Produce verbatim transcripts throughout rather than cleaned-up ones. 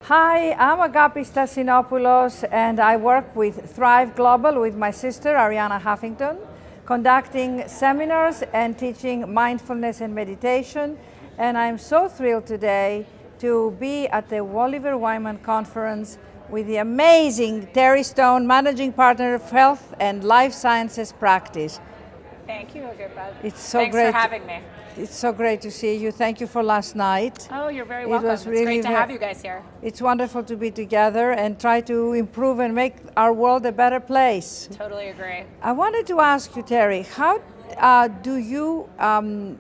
Hi, I'm Agapi Stassinopoulos, and I work with Thrive Global with my sister Arianna Huffington, conducting seminars and teaching mindfulness and meditation. And I'm so thrilled today to be at the Oliver Wyman Conference with the amazing Terry Stone, Managing Partner of Health and Life Sciences Practice. Thank you, Agrippa. It's so Thanks great. for having me. It's so great to see you. Thank you for last night. Oh, you're very It welcome. was It's really great to ve- have you guys here. It's wonderful to be together and try to improve and make our world a better place. Totally agree. I wanted to ask you, Terry, how uh, do you um,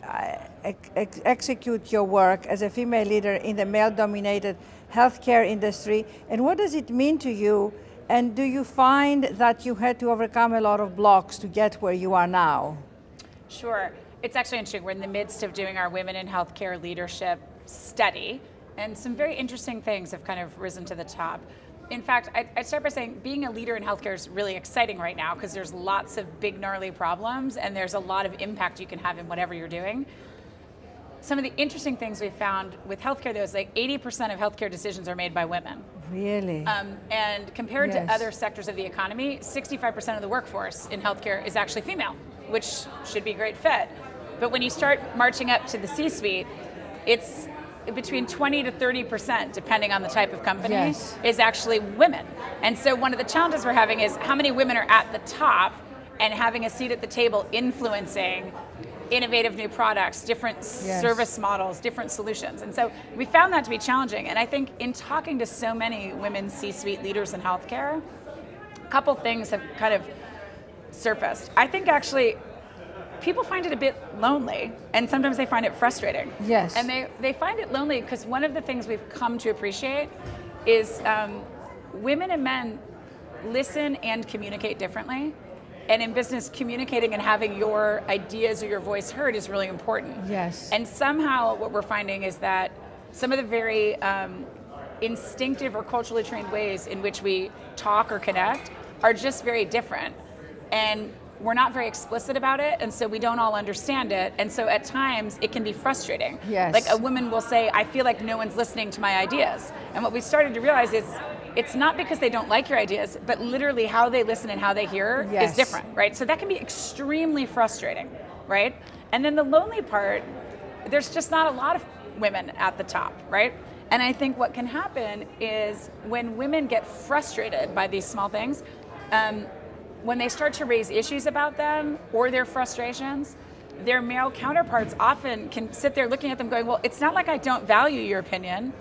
ex ex execute your work as a female leader in the male-dominated healthcare industry, and what does it mean to you? And do you find that you had to overcome a lot of blocks to get where you are now? Sure. It's actually interesting. We're in the midst of doing our Women in Healthcare Leadership study, and some very interesting things have kind of risen to the top. In fact, I'd, I'd start by saying being a leader in healthcare is really exciting right now because there's lots of big, gnarly problems, and there's a lot of impact you can have in whatever you're doing. Some of the interesting things we've found with healthcare, though, is like eighty percent of healthcare decisions are made by women. Really? Um, and compared Yes. to other sectors of the economy, sixty-five percent of the workforce in healthcare is actually female, which should be a great fit. But when you start marching up to the C-suite, it's between twenty to thirty percent, depending on the type of company, Yes. is actually women. And so one of the challenges we're having is how many women are at the top and having a seat at the table influencing innovative new products, different Yes. service models, different solutions. And so we found that to be challenging. And I think in talking to so many women C-suite leaders in healthcare, a couple things have kind of surfaced. I think actually people find it a bit lonely, and sometimes they find it frustrating. Yes. And they, they find it lonely because one of the things we've come to appreciate is um, women and men listen and communicate differently. And in business, communicating and having your ideas or your voice heard is really important. Yes. And somehow what we're finding is that some of the very um, instinctive or culturally trained ways in which we talk or connect are just very different. And we're not very explicit about it, and so we don't all understand it. And so at times it can be frustrating. Yes. Like a woman will say, I feel like no one's listening to my ideas. And what we started to realize is it's not because they don't like your ideas, but literally how they listen and how they hear Yes. is different, right? So that can be extremely frustrating, right? And then the lonely part, there's just not a lot of women at the top, right? And I think what can happen is when women get frustrated by these small things, um, when they start to raise issues about them or their frustrations, their male counterparts often can sit there looking at them going, well, it's not like I don't value your opinion.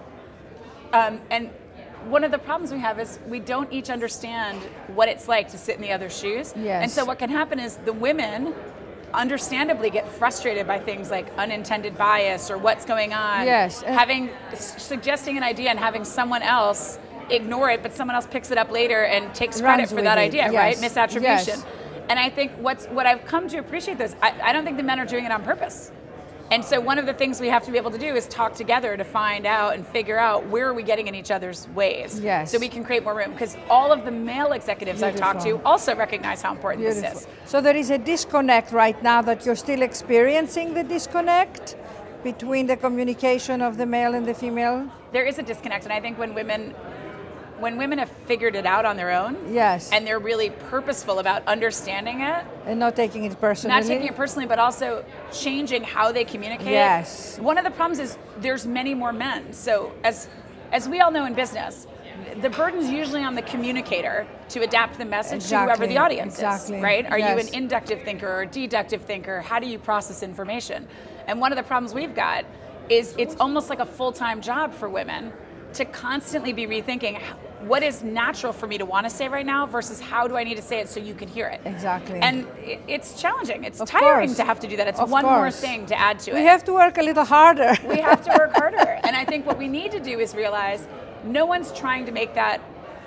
Um, and one of the problems we have is we don't each understand what it's like to sit in the other's shoes. Yes. And so what can happen is the women understandably get frustrated by things like unintended bias or what's going on. Yes. And having, suggesting an idea and having someone else ignore it, but someone else picks it up later and takes credit Runs for with that it. idea, Yes. right? Misattribution. Yes. And I think what's what I've come to appreciate this, I, I don't think the men are doing it on purpose. And so one of the things we have to be able to do is talk together to find out and figure out where are we getting in each other's ways. Yes. So we can create more room. Because all of the male executives I've talked to Beautiful. also recognize how important Beautiful. this is. So there is a disconnect right now that you're still experiencing the disconnect between the communication of the male and the female? There is a disconnect, and I think when women when women have figured it out on their own, Yes. and they're really purposeful about understanding it, And not taking it personally? not taking it personally, but also changing how they communicate. Yes. One of the problems is there's many more men. So as as we all know in business, the burden's usually on the communicator to adapt the message to whoever the Exactly, audience exactly, is, right? Are you yes. an inductive thinker or a deductive thinker? How do you process information? And one of the problems we've got is it's almost like a full-time job for women to constantly be rethinking what is natural for me to want to say right now versus how do I need to say it so you can hear it. Exactly. And it- it's challenging. It's Of tiring course. to have to do that. It's Of one more course. thing to add to We it. have to work a little harder. We have to work harder. And I think what we need to do is realize no one's trying to make that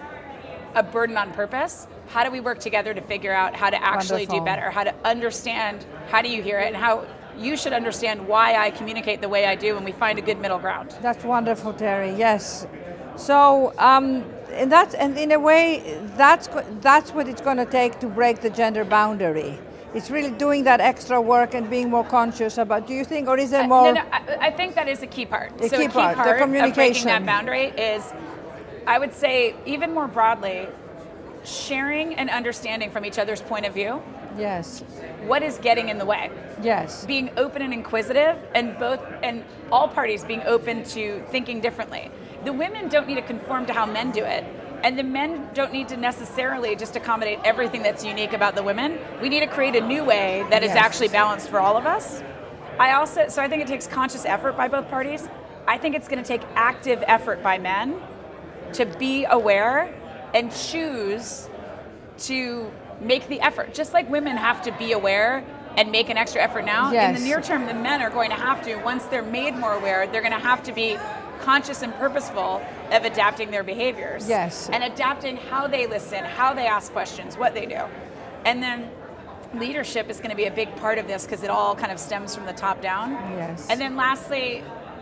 a burden on purpose. How do we work together to figure out how to actually do Wonderful. better? How to understand how do you hear it and how you should understand why I communicate the way I do, and we find a good middle ground. That's wonderful, Terry. Yes. So, um, and that's and in a way, that's that's what it's going to take to break the gender boundary. It's really doing that extra work and being more conscious about, do you think, or is there Uh, more? no, no, I, I think that is a key part. A so key a key part, the part of breaking communication. that boundary is, I would say, even more broadly, sharing and understanding from each other's point of view. Yes. What is getting in the way? Yes. Being open and inquisitive, and both and all parties being open to thinking differently. The women don't need to conform to how men do it, and the men don't need to necessarily just accommodate everything that's unique about the women. We need to create a new way that is Yes. actually balanced for all of us. I also, so I think it takes conscious effort by both parties. I think it's going to take active effort by men to be aware and choose to make the effort. Just like women have to be aware and make an extra effort now, Yes. in the near term, the men are going to have to, once they're made more aware, they're going to have to be conscious and purposeful of adapting their behaviors. Yes. And adapting how they listen, how they ask questions, what they do. And then leadership is going to be a big part of this because it all kind of stems from the top down. Yes. And then lastly,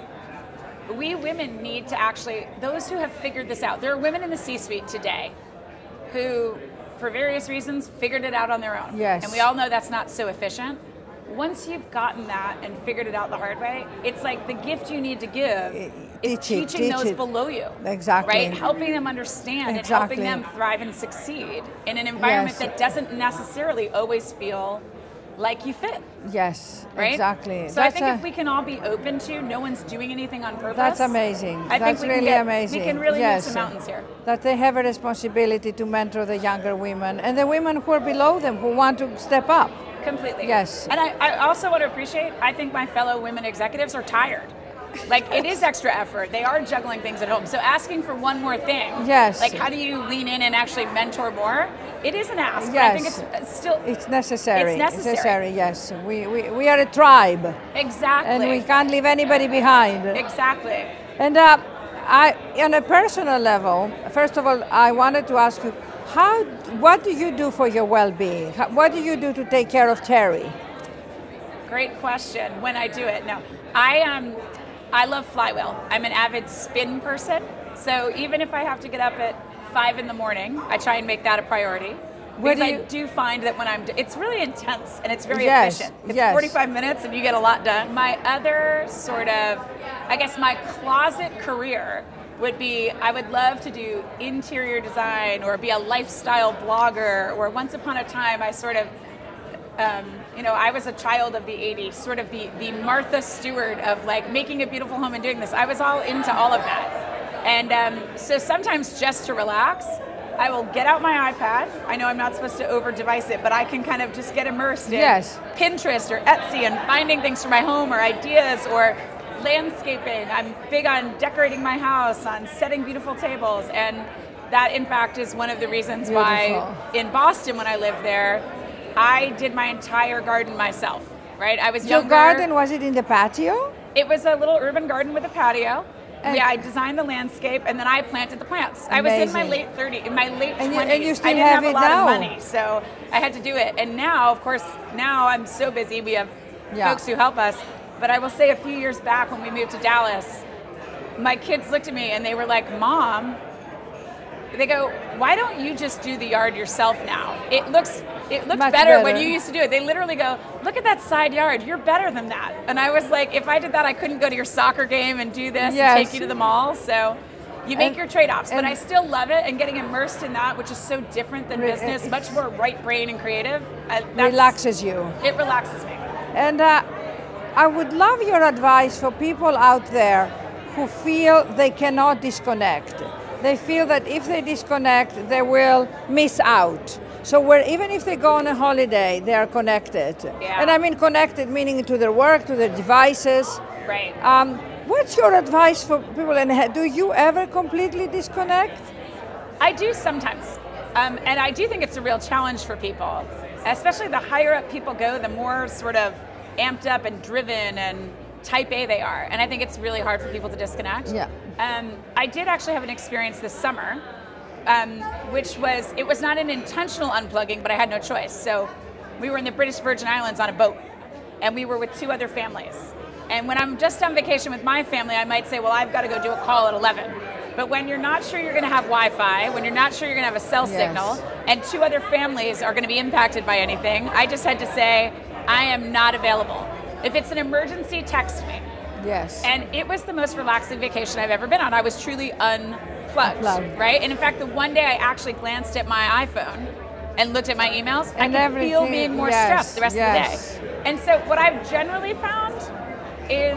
we women need to actually, those who have figured this out, there are women in the C-suite today who, for various reasons, figured it out on their own. Yes. And we all know that's not so efficient. Once you've gotten that and figured it out the hard way, it's like the gift you need to give is Teach it, teaching teach those it. below you. Exactly. Right? Helping them understand Exactly. and helping them thrive and succeed in an environment Yes. that doesn't necessarily always feel like you fit. Yes, Right? exactly. So I That's think a- if we can all be open to no one's doing anything on purpose. That's amazing. I That's think we really can get, amazing. We can really Yes. move some mountains here. That they have a responsibility to mentor the younger women and the women who are below them who want to step up. Completely. Yes. And I, I also want to appreciate, I think my fellow women executives are tired. Like, it is extra effort. They are juggling things at home. So asking for one more thing. Yes. Like, how do you lean in and actually mentor more? It is an ask. But Yes. I think it's it's still... It's necessary. It's necessary. yes. We, we, we are a tribe Exactly. and we can't leave anybody behind. Exactly. And uh, I, on a personal level, first of all, I wanted to ask you, how, what do you do for your well-being? How, what do you do to take care of Terry? Great question. When I do it, no. I um, I love Flywheel. I'm an avid spin person. So even if I have to get up at five in the morning, I try and make that a priority. Where Because do you- I do find that when I'm, it's really intense and it's very Yes, efficient. It's yes. forty-five minutes and you get a lot done. My other sort of, I guess my closet career would be, I would love to do interior design or be a lifestyle blogger, or once upon a time I sort of, um, you know, I was a child of the eighties, sort of the, the Martha Stewart of like making a beautiful home and doing this. I was all into all of that. And um, so sometimes just to relax, I will get out my iPad. I know I'm not supposed to over device it, but I can kind of just get immersed in Yes. Pinterest or Etsy and finding things for my home or ideas or landscaping. I'm big on decorating my house, on setting beautiful tables. And that in fact is one of the reasons why Beautiful. in Boston when I lived there, I did my entire garden myself, right? I was Your younger. garden, was it in the patio? It was a little urban garden with a patio. And- yeah, I designed the landscape and then I planted the plants. I was in my Amazing. late thirties, in my late And you- twenties. and you still I didn't have have, a it lot now. of money, so I had to do it. And now, of course, now I'm so busy. We have Yeah. folks who help us. But I will say a few years back when we moved to Dallas, my kids looked at me and they were like, Mom, they go, why don't you just do the yard yourself now? It looks it looks Much better, when better. you used to do it. They literally go, look at that side yard, you're better than that. And I was like, if I did that, I couldn't go to your soccer game and do this Yes. and take you to the mall. So you make And- your trade-offs, but and- I still love it, and getting immersed in that, which is so different than Re- business, much more right brain and creative. Uh, that's- Relaxes you. It relaxes me. And uh, I would love your advice for people out there who feel they cannot disconnect. They feel that if they disconnect, they will miss out. So where even if they go on a holiday, they are connected. Yeah. And I mean connected, meaning to their work, to their devices. Right. Um, what's your advice for people? And ha- do you ever completely disconnect? I do sometimes, um, and I do think it's a real challenge for people, especially the higher up people go, the more sort of amped up and driven and type A they are, and I think it's really hard for people to disconnect. Yeah. Um, I did actually have an experience this summer, um, which was, it was not an intentional unplugging, but I had no choice. So we were in the British Virgin Islands on a boat, and we were with two other families. And when I'm just on vacation with my family, I might say, well, I've got to go do a call at eleven. But when you're not sure you're going to have Wi-Fi, when you're not sure you're going to have a cell Yes. signal, and two other families are going to be impacted by anything, I just had to say, I am not available. If it's an emergency, text me. Yes. And it was the most relaxing vacation I've ever been on. I was truly unplugged, Unplugged. right? And in fact, the one day I actually glanced at my iPhone and looked at my emails, And I could feel everything- being more yes, stressed the rest yes. of the day. And so what I've generally found is,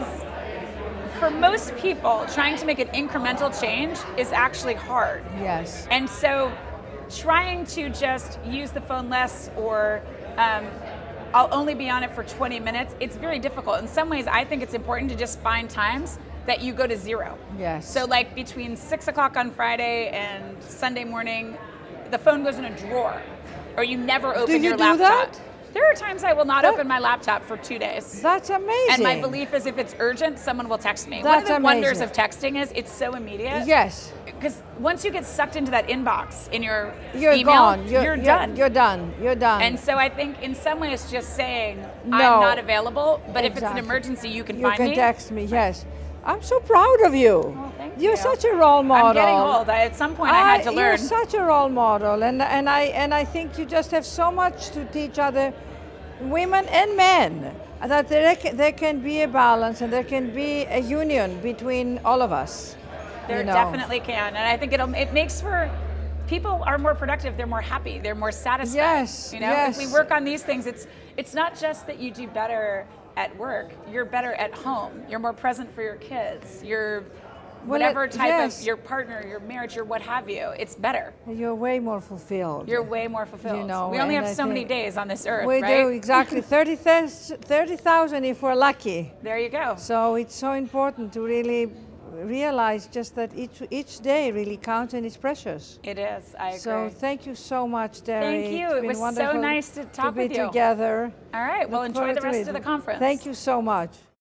for most people, trying to make an incremental change is actually hard. Yes. And so trying to just use the phone less, or um, I'll only be on it for twenty minutes, it's very difficult. In some ways, I think it's important to just find times that you go to zero. Yes. So like between six o'clock on Friday and Sunday morning, the phone goes in a drawer, or you never open you your do laptop. that? There are times I will not That- open my laptop for two days. That's amazing. And my belief is, if it's urgent, someone will text me. One That's of the wonders amazing. of texting is it's so immediate. Yes. Because once you get sucked into that inbox in your You're email, gone. You're, you're you're done. You're done. You're done. And so I think in some ways just saying, No. I'm not available, but if it's Exactly. an emergency, you can you find can me. text me. Yes. I'm so proud of you. Oh, thank You're you. such a role model. I'm getting old. I, at some point I, had to learn. You're such a role model, and and I and I think you just have so much to teach other women and men, that there can, there can be a balance and there can be a union between all of us. There you know. definitely can, and I think it'll it makes for people are more productive. They're more happy. They're more satisfied. Yes, you know, yes. if we work on these things, it's it's not just that you do better at work. You're better at home. You're more present for your kids. You're Well, whatever it- type yes. of your partner, your marriage, your what have you. It's better. You're way more fulfilled. You're way more fulfilled. You know, we only and have I so many think days on this earth, We right? do, exactly. thirty thousand if we're lucky. There you go. So it's so important to really realize just that each each day really counts and it's precious. It is. I agree. So thank you so much, Derry. Thank you. It's It been was so wonderful nice to talk be with you. together. All right. Well, Look enjoy forward the to rest it. of the conference. Thank you so much.